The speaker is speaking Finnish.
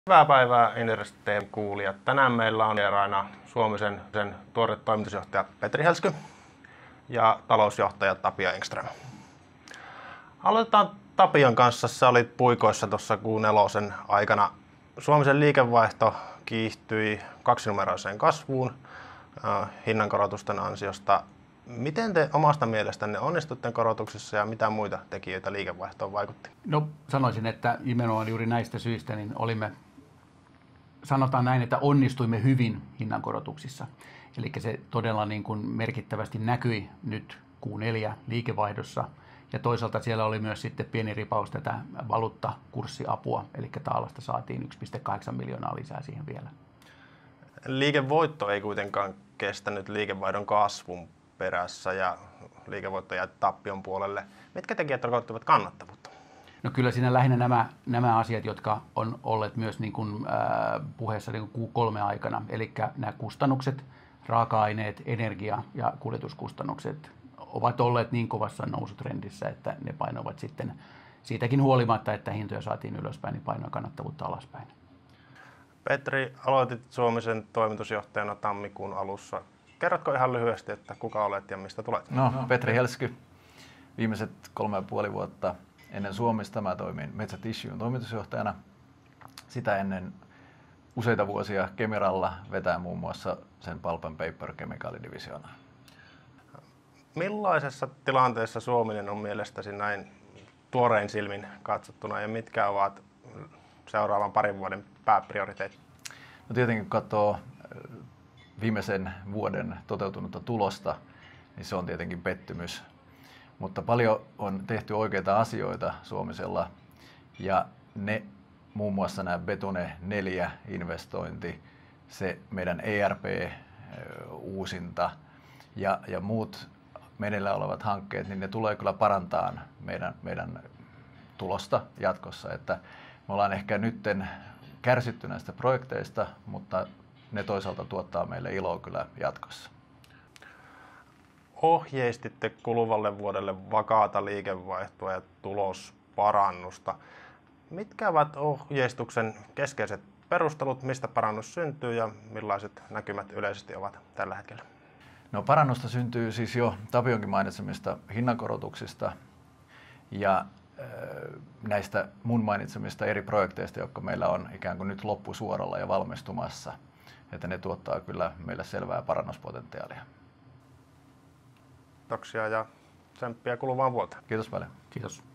Hyvää päivää Inderes-TV:n kuulijat. Tänään meillä on vieraana Suomisen sen tuore toimitusjohtaja Petri Helsky ja talousjohtaja Tapio Engström. Aloitetaan Tapion kanssa. Sä olit puikoissa tuossa Q4 aikana. Suomisen liikevaihto kiihtyi kaksinumeroiseen kasvuun hinnankorotusten ansiosta. Miten te omasta mielestänne onnistutte korotuksissa ja mitä muita tekijöitä liikevaihtoon vaikutti? No sanoisin, että nimenomaan juuri näistä syistä niin sanotaan näin, että onnistuimme hyvin hinnankorotuksissa. Eli se todella niin kuin merkittävästi näkyi nyt Q4 liikevaihdossa. Ja toisaalta siellä oli myös sitten pieni ripaus tätä valuuttakurssiapua, eli taalasta saatiin 1,8 miljoonaa lisää siihen vielä. Liikevoitto ei kuitenkaan kestänyt liikevaihdon kasvun perässä ja liikevoitto jäi tappion puolelle. Mitkä tekijät rakoittivat kannattavuutta? No kyllä siinä lähinnä nämä asiat, jotka on olleet myös niin kuin, puheessa niin kuin Q3 aikana, eli nämä kustannukset, raaka-aineet, energia- ja kuljetuskustannukset ovat olleet niin kovassa nousutrendissä, että ne painoivat sitten siitäkin huolimatta, että hintoja saatiin ylöspäin, niin painoi kannattavuutta alaspäin. Petri, aloitit Suomisen toimitusjohtajana tammikuun alussa. Kerrotko ihan lyhyesti, että kuka olet ja mistä tulet? No, Petri Helsky. Viimeiset 3,5 vuotta ennen Suomesta mä toimin Metsä Tissuyn toimitusjohtajana. Sitä ennen useita vuosia Kemiralla vetää muun muassa sen Pulp and Paper kemikaalidivisioonaa. Millaisessa tilanteessa Suominen on mielestäsi näin tuorein silmin katsottuna ja mitkä ovat seuraavan parin vuoden pääprioriteetit? No tietenkin kun katsoo viimeisen vuoden toteutunutta tulosta, niin se on tietenkin pettymys. Mutta paljon on tehty oikeita asioita Suomisella ja ne muun muassa nämä Betone 4 investointi, se meidän ERP-uusinta ja muut meneillään olevat hankkeet, niin ne tulee kyllä parantaa meidän tulosta jatkossa. Että me ollaan ehkä nytten kärsitty näistä projekteista, mutta ne toisaalta tuottaa meille iloa kyllä jatkossa. Ohjeistitte kuluvalle vuodelle vakaata liikevaihtoa ja tulosparannusta. Mitkä ovat ohjeistuksen keskeiset perustelut, mistä parannus syntyy ja millaiset näkymät yleisesti ovat tällä hetkellä? No parannusta syntyy siis jo Tapionkin mainitsemista hinnankorotuksista ja näistä mun mainitsemista eri projekteista, jotka meillä on ikään kuin nyt loppusuoralla ja valmistumassa. Että ne tuottaa kyllä meille selvää parannuspotentiaalia. Kiitoksia ja tsemppiä kuluvaan vuoteen. Kiitos paljon. Kiitos.